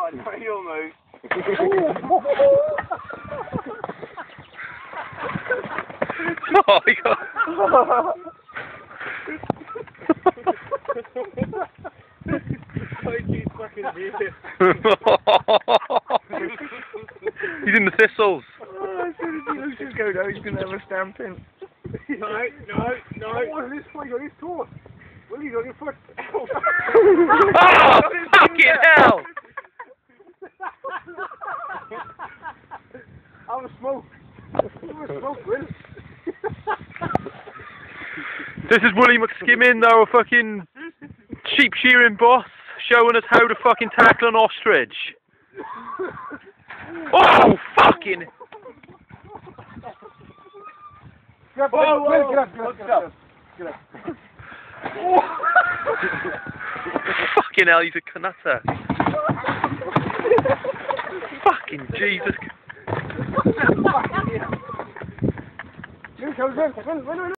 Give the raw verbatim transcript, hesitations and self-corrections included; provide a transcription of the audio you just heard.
I know you'll move. Oh, he got... He's in the thistles. Oh, as soon as he loses his go down, he's going to have a stamping. No, no, no. What is this for? You got his foot. Well, you got your foot. Oh, fucking hell! I'm a smoke. I'm a smoke, Will. This is Willie McSkimming, our fucking sheep shearing boss, showing us how to fucking tackle an ostrich. Oh, fucking... Get up, Will, Will, get up, get up, get up. Get up. Fucking hell, he's a canutter. Fucking Jesus. Here comes Will, Will, Will, Will.